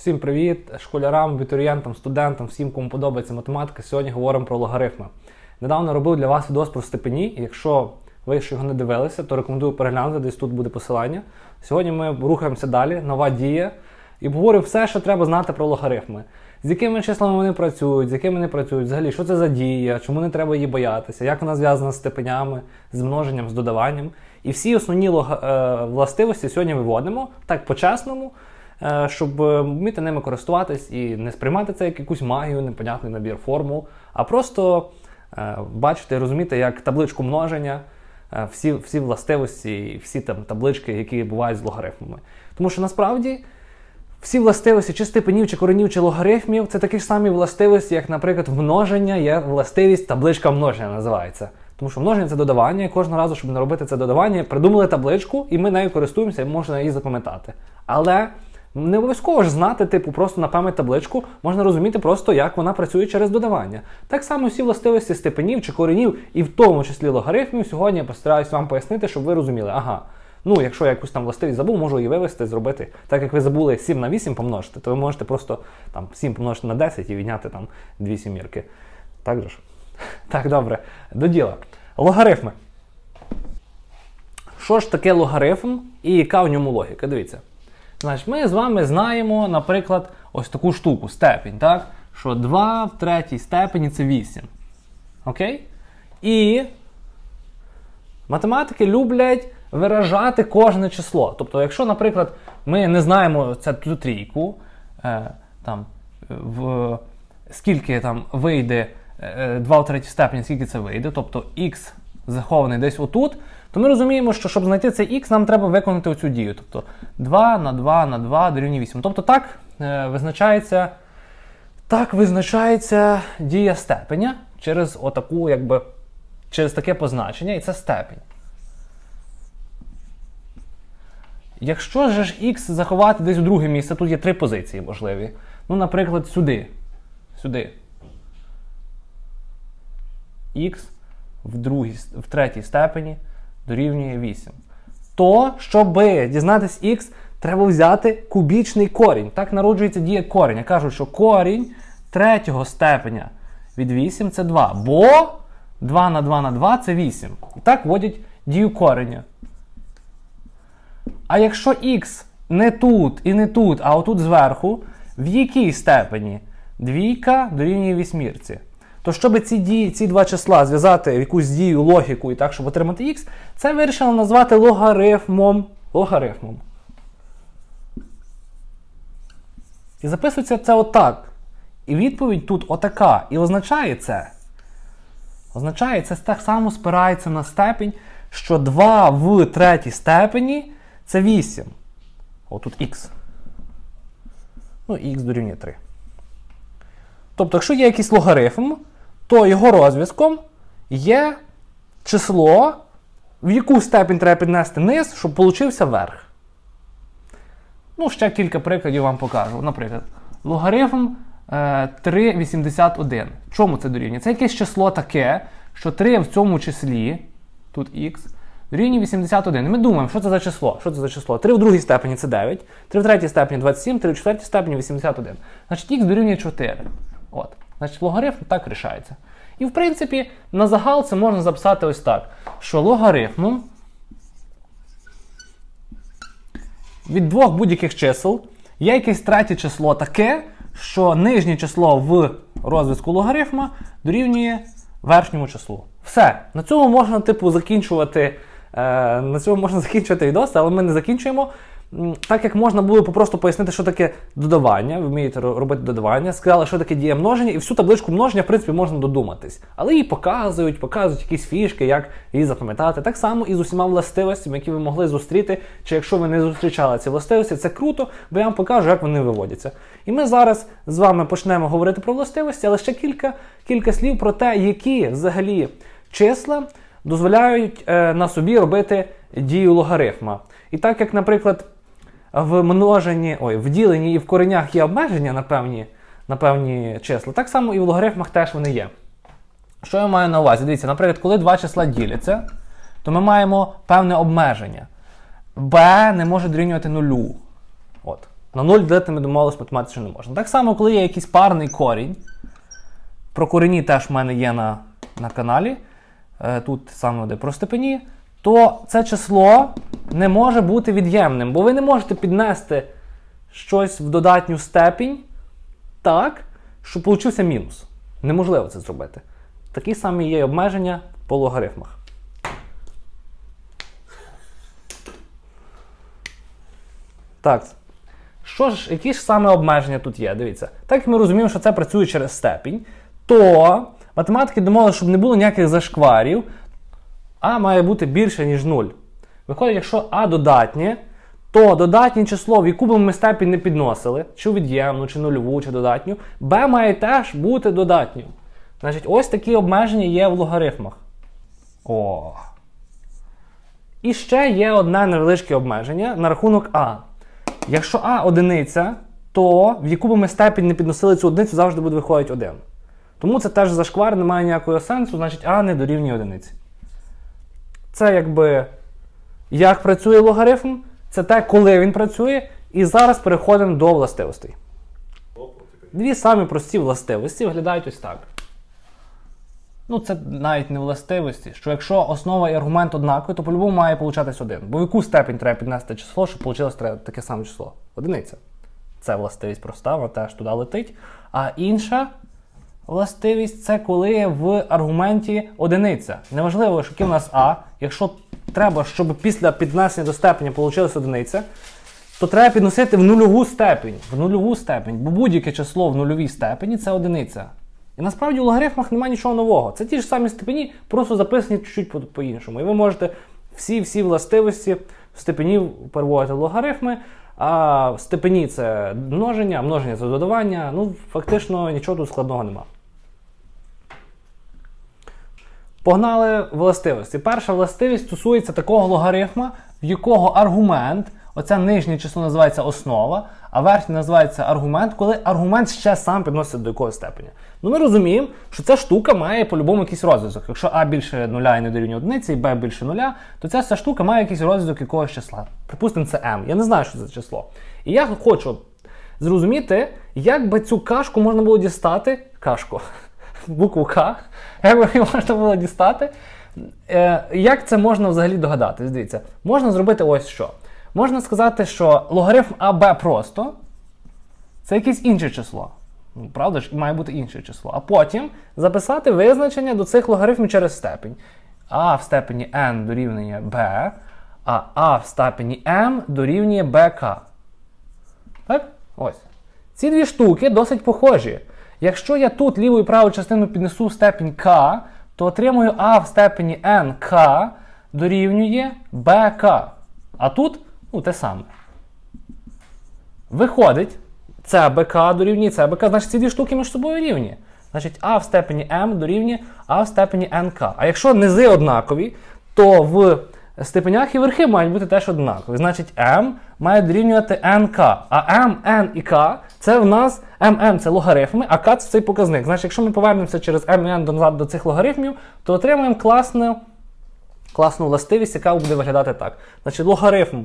Всім привіт! Школярам, абітурієнтам, студентам, всім, кому подобається математика. Сьогодні говоримо про логарифми. Недавно робив для вас відео про степені, і якщо ви ще його не дивилися, то рекомендую переглянути, десь тут буде посилання. Сьогодні ми рухаємося далі, нова дія, і обговорюємо все, що треба знати про логарифми. З якими числами вони працюють, з якими не працюють, взагалі, що це за дія, чому не треба її боятися, як вона зв'язана з степенями, з множенням, з додаванням. І всі основні властивості сьогодні виводимо, так по-чесному, щоб вміти ними користуватись і не сприймати це як якусь магію, непонятний набір формул, а просто бачити і розуміти, як табличку множення, всі властивості, всі там таблички, які бувають з логарифмами. Тому що насправді всі властивості чи степенів, чи коренів, чи логарифмів – це такі ж самі властивості, як, наприклад, множення є властивість табличка множення називається. Тому що множення – це додавання, і кожного разу, щоб не робити це додавання, придумали табличку, і ми нею користуємося, і можна її запам'ятати. Але не обов'язково ж знати, просто на пам'ять табличку, можна розуміти просто, як вона працює через додавання. Так само всі властивості степенів чи коренів, і в тому числі логарифмів, сьогодні я постараюсь вам пояснити, щоб ви розуміли. Ага, якщо я якусь там властивість забув, можу її вивести, зробити. Так як ви забули 7 на 8 помножити, то ви можете просто 7 помножити на 10 і відняти 2 сімірки. Так же ж? Так, добре. До діла. Логарифми. Що ж таке логарифм і яка в ньому логіка? Дивіться. Значить, ми з вами знаємо, наприклад, ось таку штуку, степінь, так? Що 2 в третій степені – це 8. Окей? І математики люблять виражати кожне число. Тобто, якщо, наприклад, ми не знаємо цю трійку, скільки вийде 2 в третій степені, скільки це вийде, тобто х захований десь отут, то ми розуміємо, що щоб знайти цей х, нам треба виконати оцю дію. Тобто 2 на 2 на 2 дорівнює 8. Тобто так визначається дія степеня через через таке позначення, і це степінь. Якщо ж х заховати десь у друге місце, тут є 3 позиції можливі. Наприклад, сюди. Х в третій степені дорівнює 8. То, щоб дізнатись х, треба взяти кубічний корінь. Так народжується дія кореня. Кажуть, що корінь третього степеня від 8 – це 2. Бо 2 на 2 на 2 – це 8. І так вводять дію кореня. А якщо х не тут і не тут, а отут зверху, в якій степені? 2 дорівнює 8. То щоб ці два числа зв'язати в якусь дію, логіку і так, щоб отримати х, це вирішили назвати логарифмом. І записується це отак. І відповідь тут отака. І означає це так само спирається на степінь, що 2 в третій степені – це 8. Отут х. Х дорівнює 3. Тобто, якщо є якийсь логарифм, то його розв'язком є число, в яку степінь треба піднести низ, щоб получився верх. Ще кілька прикладів вам покажу. Наприклад, логарифм 3,81. Чому це дорівнює? Це якесь число таке, що 3 в цьому числі, тут х, дорівнює 81. І ми думаємо, що це за число? 3 в другій степені – це 9, 3 в третій степені – 27, 3 в четвертій степені – 81. Значить, х дорівнює 4. Значить, логарифм так рішається. І, в принципі, на загал це можна записати ось так, що логарифмом від двох будь-яких чисел є якесь третє число таке, що нижнє число в розв'язку логарифма дорівнює верхньому числу. Все. На цьому можна, закінчувати відео, але ми не закінчуємо. Так як можна було просто пояснити, що таке додавання, ви вмієте робити додавання, сказали, що таке дія множення, і всю табличку множення, в принципі, можна додуматись. Але її показують якісь фішки, як її запам'ятати. Так само і з усіма властивостями, які ви могли зустріти, чи якщо ви не зустрічали ці властивості, це круто, бо я вам покажу, як вони виводяться. І ми зараз з вами почнемо говорити про властивості, але ще кілька слів про те, які взагалі числа дозволяють на собі робити дію логарифма. І так як, наприклад, в діленні і в коренях є обмеження на певні числа, так само і в логарифмах теж вони є. Що я маю на увазі? Дивіться, наприклад, коли два числа діляться, то ми маємо певне обмеження. b не може дорівнювати нулю. На 0 ділити ми домовилися математично не можна. Так само, коли є якийсь парний корінь, про корені теж в мене є на каналі, тут саме де про степені, то це число не може бути від'ємним, бо ви не можете піднести щось в додатню степінь так, щоб получився мінус. Неможливо це зробити. Такі самі є обмеження по логарифмах. Так, які ж саме обмеження тут є? Дивіться. Так як ми розуміємо, що це працює через степінь, то математики домовилися, щоб не було ніяких зашкварів, а має бути більше, ніж 0. Виходить, якщо а додатнє, то додатнє число, в яку б ми степінь не підносили, чи від'ємну, чи нульову, чи додатню, b має теж бути додатньою. Значить, ось такі обмеження є в логарифмах. О. І ще є одне невеличке обмеження на рахунок а. Якщо а одиниця, то в яку б ми степінь не підносили цю одиницю, завжди буде виходити 1. Тому це теж зашквар, не має ніякого сенсу, значить а не дорівнює одиниці. Це якби як працює логарифм, це те, коли він працює, і зараз переходимо до властивостей. Дві самі прості властивості виглядають ось так. Ну, це навіть не властивості, що якщо основа і аргумент однакові, то по-любому має получатись 1. Бо в яку степень треба піднести число, щоб вийшло таке саме число? Одиниця. Це властивість проста, вона теж туди летить. А інша властивість – це коли в аргументі одиниця. Неважливо, що який у нас а, якщо треба, щоб після піднесення до степені вийшла одиниця, то треба підносити в нульову степень. В нульову степень. Бо будь-яке число в нульовій степені – це одиниця. І насправді у логарифмах немає нічого нового. Це ті ж самі степені, просто записані чуть-чуть по-іншому. І ви можете всі властивості степенів переводити в логарифми, а в степені це множення, а множення це додавання. Ну, фактично нічого тут складного немає. Погнали властивості. Перша властивість стосується такого логарифма, в якого аргумент, оце нижнє число називається основа, а верхнє називається аргумент, коли аргумент ще сам підноситься до якогось степеня. Ну ми розуміємо, що ця штука має по-любому якийсь розв'язок. Якщо а більше 0 і не дорівнює одиниці, і b більше 0, то ця вся штука має якийсь розв'язок якогось числа. Припустимо, це m. Я не знаю, що це число. І я хочу зрозуміти, як би цю кашку можна було дістати, букву К, як би її можна було дістати, як це можна взагалі догадатись? Дивіться, можна зробити ось що. Можна сказати, що логарифм АБ просто це якесь інше число. Ну, правда ж, має бути інше число. А потім записати визначення до цих логарифмів через степень. А в степені n дорівнює b, а а в степені m дорівнює bk. Так? Ось. Ці дві штуки досить похожі. Якщо я тут ліву і праву частину піднесу в степень k, то отримую а в степені nk дорівнює bk. А тут те саме. Виходить, це БК дорівнює це БК, значить ці дві штуки між собою рівні. Значить, а в степені m дорівнює а в степені nk. А якщо низи однакові, то в степенях і верхи мають бути теж однакові. Значить, m має дорівнювати nk. А m, n і k – це в нас m це логарифми, а k – це цей показник. Значить, якщо ми повернемося через m і n назад до цих логарифмів, то отримаємо класну властивість, яка буде виглядати так. Значить, логарифм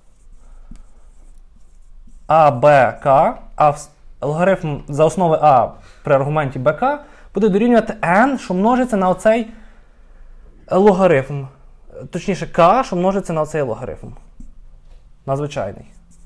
АБК, логарифм за основи А при аргументі БК буде дорівнювати n, що множиться на оцей логарифм. Точніше, К, що множиться на оцей логарифм. На звичайний.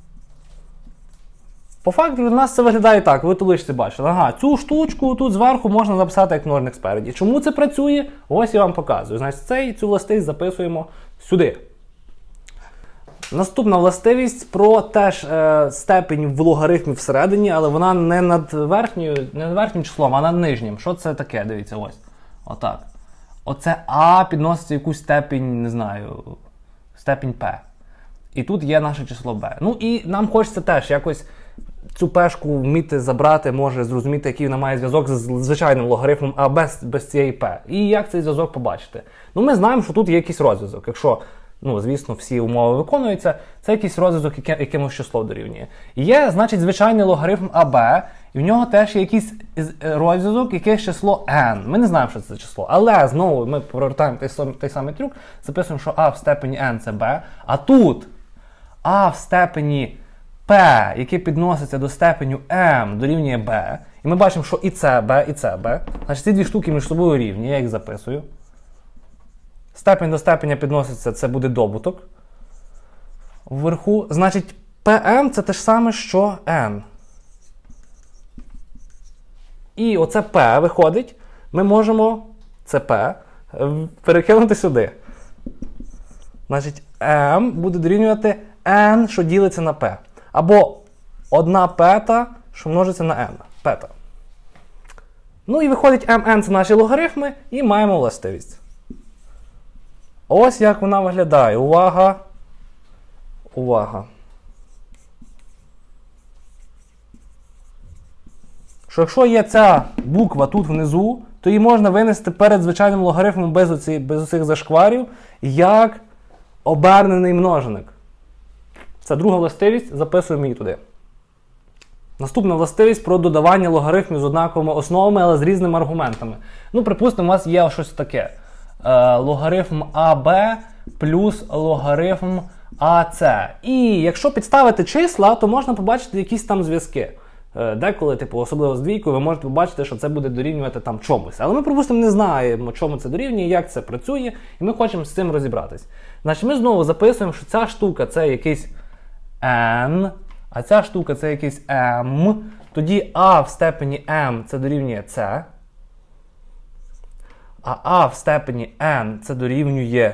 По факту у нас це виглядає так, ви табличці бачили. Ага, цю штучку тут зверху можна записати як множник спереді. Чому це працює? Ось я вам показую. Значить, цю властивість записуємо сюди. Наступна властивість про теж степень в логарифмі всередині, але вона не над верхнім числом, а над нижнім. Що це таке? Дивіться, ось. Отак. Оце А підноситься якусь степень, не знаю, степень П. І тут є наше число Б. Ну і нам хочеться теж якось цю пешку вміти забрати, може зрозуміти, який вона має зв'язок з звичайним логарифмом А без цієї П. І як цей зв'язок побачити? Ну ми знаємо, що тут є якийсь розв'язок. Якщо, звісно, всі умови виконуються, це якийсь розв'язок, якимось числом дорівнює. Є, значить, звичайний логарифм АБ, і в нього теж є якийсь розв'язок, якесь число n. Ми не знаємо, що це число. Але, знову, ми повертаємо той самий трюк, записуємо, що А в степені n – це b, а тут А в степені p, яке підноситься до степеню m, дорівнює b, і ми бачимо, що і це b, і це b, значить ці дві штуки між собою рівні, я їх записую. Степень до степеня підноситься, це буде добуток вверху. Значить, pm це те ж саме, що n. І оце p виходить, ми можемо це p перекинути сюди. Значить, m буде дорівнювати n, що ділиться на p. Або 1 пета, що множиться на n. Пета. Ну і виходить mn – це наші логарифми, і маємо властивість. Ось як вона виглядає. Увага! Увага! Що якщо є ця буква тут внизу, то її можна винести перед звичайним логарифмом без оцих зашкварів, як обернений множник. Це друга властивість, записуємо її туди. Наступна властивість про додавання логарифмів з однаковими основами, але з різними аргументами. Ну, припустимо, у вас є щось таке. Логарифм АБ плюс логарифм АС. І якщо підставити числа, то можна побачити якісь там зв'язки. Деколи, особливо з двійкою, ви можете побачити, що це буде дорівнювати там чомусь. Але ми, припустимо, не знаємо, чому це дорівнює, як це працює, і ми хочемо з цим розібратись. Значить, ми знову записуємо, що ця штука – це якийсь n, а ця штука – це якийсь m. Тоді a в степені m – це дорівнює c, а a в степені n – це дорівнює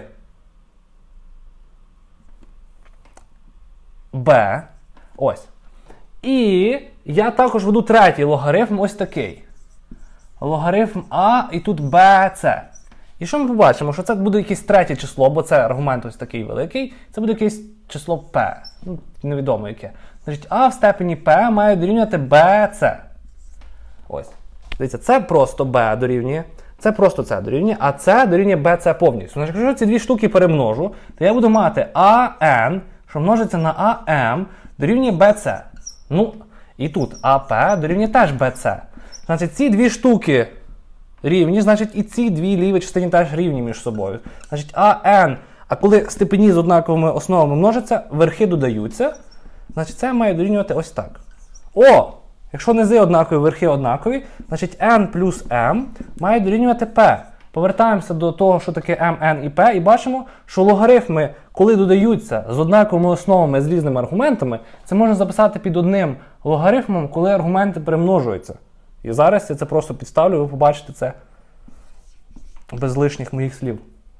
b. Ось. І я також веду третій логарифм, ось такий. Логарифм А і тут BC. І що ми побачимо? Що це буде якесь третє число, бо це аргумент ось такий великий. Це буде якесь число P. Ну, невідомо яке. Значить, А в степені P має дорівнювати BC. Ось. Дивіться, це просто B дорівнює. Це просто C дорівнює, а C дорівнює BC повністю. Значить, якщо ці дві штуки перемножу, то я буду мати AN, що множиться на AM, дорівнює BC. Ну, і тут АП дорівнює теж BC. Значить, ці дві штуки рівні, значить, і ці дві ліві частини теж рівні між собою. Значить, АН, а коли степені з однаковими основами множаться, верхи додаються, значить, це має дорівнювати ось так. О! Якщо низи однакові, верхи однакові, значить, N плюс M має дорівнювати P. Повертаємося до того, що таке M, N і P, і бачимо, що логарифми, коли додаються з однаковими основами, з різними аргументами, це можна записати під одним логарифмом, коли аргументи перемножуються. І зараз я це просто підставлю, ви побачите це без лишніх моїх слів.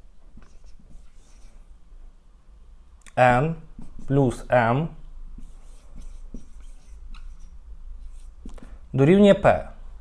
N плюс M дорівнює P.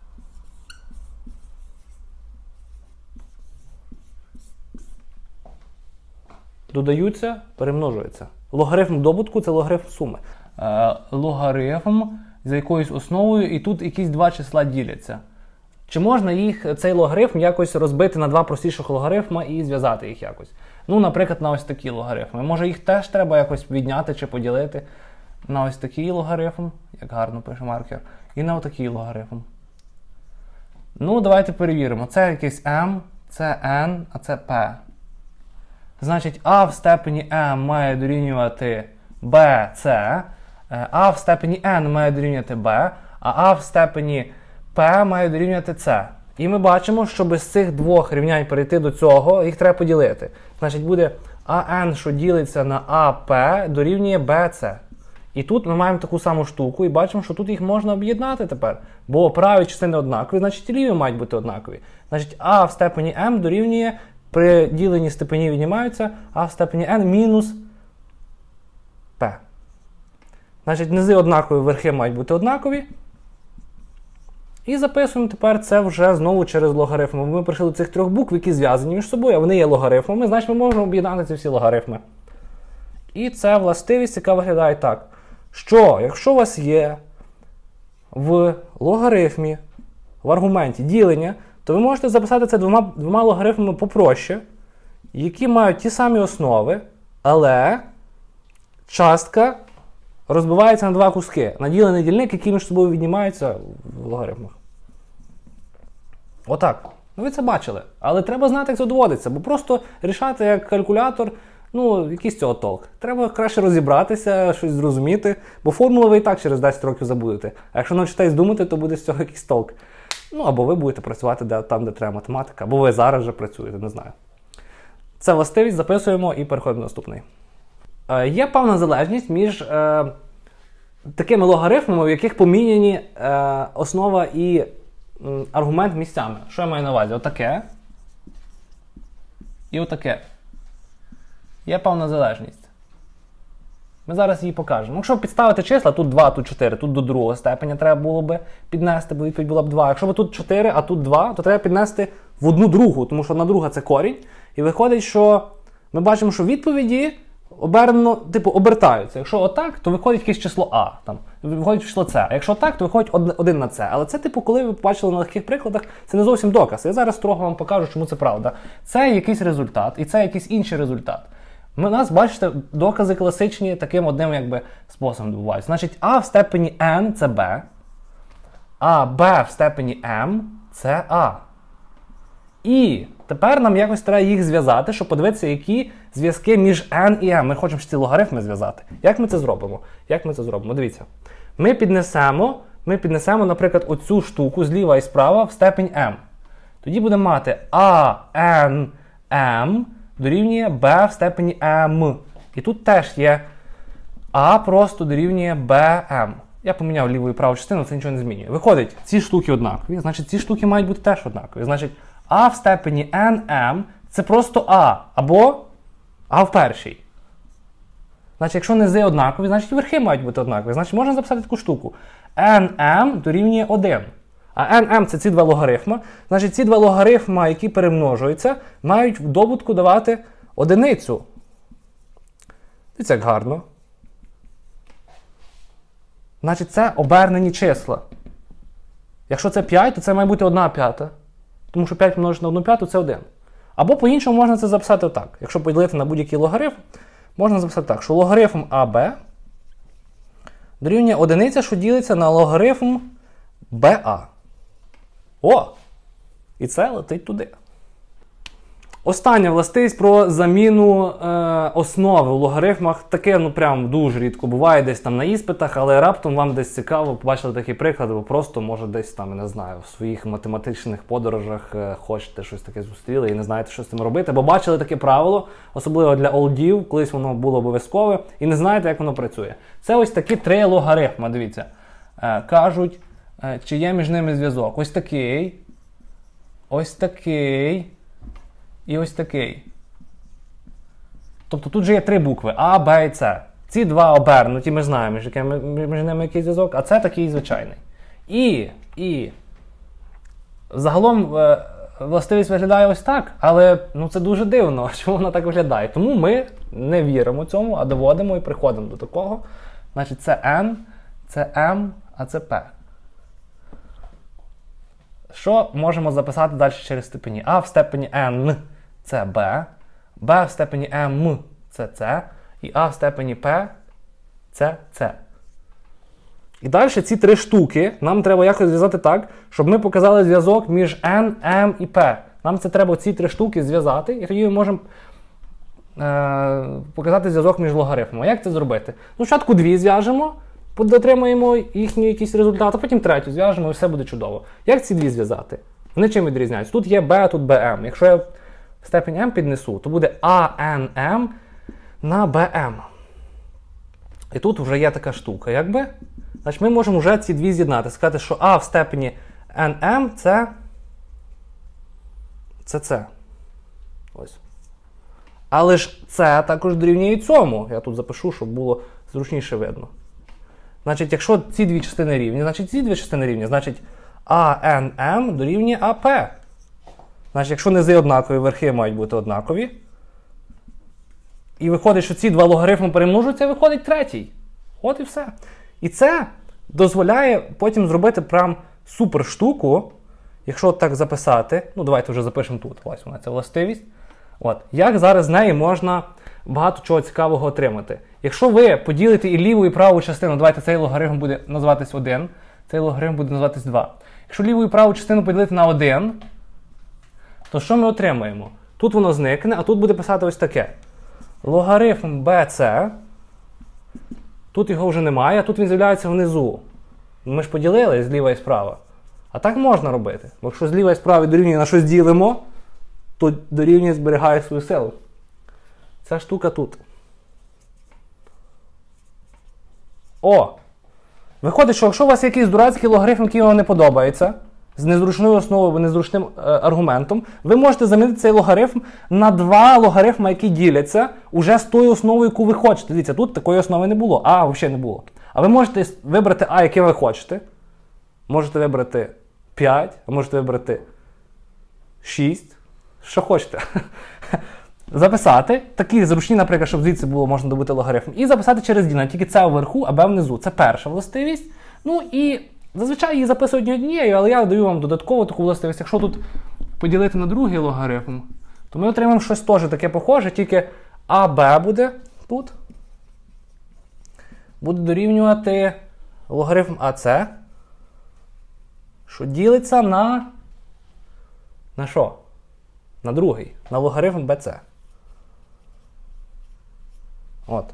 Додаються, перемножуються. Логарифм добутку – це логарифм суми. Логарифм за якоюсь основою, і тут якісь два числа діляться. Чи можна цей логарифм якось розбити на два простіших логарифма і зв'язати їх якось? Ну, наприклад, на ось такі логарифми. Може, їх теж треба якось відняти чи поділити на ось такий логарифм, як гарно пише маркер, і на ось такий логарифм. Ну, давайте перевіримо. Це якийсь m, це n, а це p. Значить, а в степені m має дорівнювати bc, а в степені n має дорівнювати b, а в степені p має дорівнювати c. І ми бачимо, що без цих двох рівнянь перейти до цього, їх треба поділити. Значить, буде an, що ділиться на ap, дорівнює bc. І тут ми маємо таку саму штуку і бачимо, що тут їх можна об'єднати тепер. Бо праві частини однакові, значить і ліві мають бути однакові. Значить, а в степені m дорівнює, при діленні степені віднімаються, а в степені n мінус p. Значить, низи однакові, верхи мають бути однакові. І записуємо тепер це вже знову через логарифми. Ми прийшли до цих трьох букв, які зв'язані між собою, а вони є логарифмами, значить ми можемо об'єднати ці всі логарифми. І це властивість, яка виглядає так, що якщо у вас є в логарифмі, в аргументі ділення, то ви можете записати це двома логарифмами попроще, які мають ті самі основи, але частка розбивається на два куски. На ділений дільник, які між собою віднімаються в логарифмах. Отак. Ну ви це бачили. Але треба знати, як це доводиться, бо просто рішати як калькулятор Ну, який з цього толк? Треба краще розібратися, щось зрозуміти, бо формулу ви і так через 10 років забудете. А якщо навчитесь думати, то буде з цього якийсь толк. Ну, або ви будете працювати там, де треба математика, або ви зараз вже працюєте, не знаю. Це властивість, записуємо і переходимо до наступної. Є певна залежність між такими логарифмами, в яких поміняні основа і аргумент місцями. Що я маю на увазі? Отаке і отаке. Є певна залежність. Ми зараз її покажемо. Якщо підставити числа, тут 2, тут 4, тут до другого степеня треба було б піднести, бо відповідь була б 2. Якщо б тут 4, а тут 2, то треба піднести в одну другу, тому що одна друга – це корінь. І виходить, що ми бачимо, що відповіді обертаються. Якщо отак, то виходить якесь число А, там, виходить число С. А якщо так, то виходить 1 на С. Але це, коли ви побачили на легких прикладах, це не зовсім доказ. Я зараз трохи вам покажу, чому це правда. Це якийсь результат, і це якийсь інший результат. У нас, бачите, докази класичні таким одним способом відбуваються. Значить, А в степені n – це b, а b в степені m – це a. І тепер нам якось треба їх зв'язати, щоб подивитися, які зв'язки між n і m. Ми хочемо ці логарифми зв'язати. Як ми це зробимо? Дивіться. Ми піднесемо, наприклад, оцю штуку зліва і справа в степень m. Тоді будемо мати a n m дорівнює b в степені m. І тут теж є a просто дорівнює bm. Я поміняв ліву і праву частину, це нічого не змінює. Виходить, ці штуки однакові, значить ці штуки мають бути теж однакові. Значить, a в степені nm це просто a, або a в першій. Значить, якщо низи однакові, значить і верхи мають бути однакові. Значить, можна записати таку штуку. nm дорівнює 1. А nm – це ці два логарифма. Значить, ці два логарифма, які перемножуються, мають в добутку давати одиницю. Дивіться, як гарно. Значить, це обернені числа. Якщо це 5, то це має бути 1/5. Тому що 5 помножити на 1/5 – це 1. Або по-іншому можна це записати отак. Якщо поділити на будь-який логарифм, можна записати так, що логарифм АБ дорівнює одиниця, що ділиться на логарифм БА. О! І це летить туди. Остання властивість про заміну основи в логарифмах. Таке, прям дуже рідко буває десь там на іспитах, але раптом вам десь цікаво, побачили такий приклад, або просто, може, десь там, не знаю, в своїх математичних подорожах хочете щось таке зустріли і не знаєте, що з цим робити, бо бачили таке правило, особливо для олдів, колись воно було обов'язкове, і не знаєте, як воно працює. Це ось такі 3 логарифми, дивіться. Кажуть, чи є між ними зв'язок. Ось такий, ось такий. І ось такий. Тобто тут же є 3 букви А, Б і С. Ці два обернуті, ми знаємо, між ними який зв'язок, а це такий звичайний. І загалом властивість виглядає ось так, але це дуже дивно, чому вона так виглядає. Тому ми не віримо цьому, а доводимо і приходимо до такого. Значить, це N, це M, а це P. Що можемо записати далі через степені? А в степені n – це b, b в степені m – це c, і a в степені p – це c. І далі ці 3 штуки нам треба якось зв'язати так, щоб ми показали зв'язок між n, m і p. Нам це треба ці 3 штуки зв'язати, і тоді ми можемо показати зв'язок між логарифмами. Як це зробити? Спочатку 2 зв'яжемо, дотримаємо їхній якийсь результат, а потім 3 зв'яжемо і все буде чудово. Як ці 2 зв'язати? Вони чим відрізняються? Тут є b, а тут bm. Якщо я степень m піднесу, то буде anm на bm. І тут вже є така штука, Значить, ми можемо вже ці 2 з'єднати. Сказати, що a в степені nm – це c. Ось. Але ж це також дорівнює цьому. Я тут запишу, щоб було зручніше видно. Значить, якщо ці 2 частини рівні, значить ці 2 частини рівні, значить ANM дорівнює AP. Значить, якщо низи однакові, верхи мають бути однакові. І виходить, що ці 2 логарифми перемножуються, виходить 3. От і все. І це дозволяє потім зробити прям супер штуку, якщо так записати. Давайте вже запишемо тут. Ось вона, ця властивість. Як зараз з неї можна багато чого цікавого отримати. Якщо ви поділите і ліву, і праву частину, давайте цей логарифм буде називатись 1, цей логарифм буде називатись 2. Якщо ліву і праву частину поділити на 1, то що ми отримаємо? Тут воно зникне, а тут буде писати ось таке. Логарифм BC. Тут його вже немає, а тут він з'являється внизу. Ми ж поділили зліва і справа. А так можна робити. Бо якщо зліва і справа дорівнює на щось ділимо, то дорівнює зберігає свою силу. Ця штука тут. О! Виходить, що якщо у вас якийсь дурацький логарифм, який вам не подобається, з незручною основою або незручним аргументом, ви можете замінити цей логарифм на два логарифми, які діляться, уже з тою основою, яку ви хочете. Дивіться, тут такої основи не було. А, взагалі не було. А ви можете вибрати А, яке ви хочете. Можете вибрати 5, а можете вибрати 6. Що хочете. Записати. Такі зручні, наприклад, щоб звідси було можна добути логарифм. І записати через ділення. Тільки це вверху, а Б внизу. Це перша властивість. Ну і зазвичай її записують однією, але я даю вам додаткову таку властивість. Якщо тут поділити на другий логарифм, то ми отримаємо щось теж таке похоже, тільки АБ буде тут. Буде дорівнювати логарифм АС, що ділиться на... На що? На другий. На логарифм БЦ. От.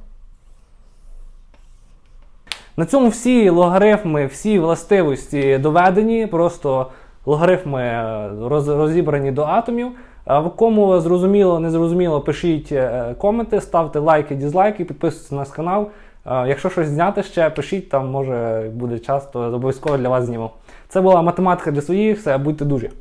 На цьому всі логарифми, всі властивості доведені, просто логарифми розібрані до атомів. В кому зрозуміло, не зрозуміло, пишіть коменти, ставте лайки, дізлайки, підписуйтесь на наш канал. Якщо щось зняти ще, пишіть, там може буде час, то обов'язково для вас зніму. Це була математика для своїх, все, будьте дуже.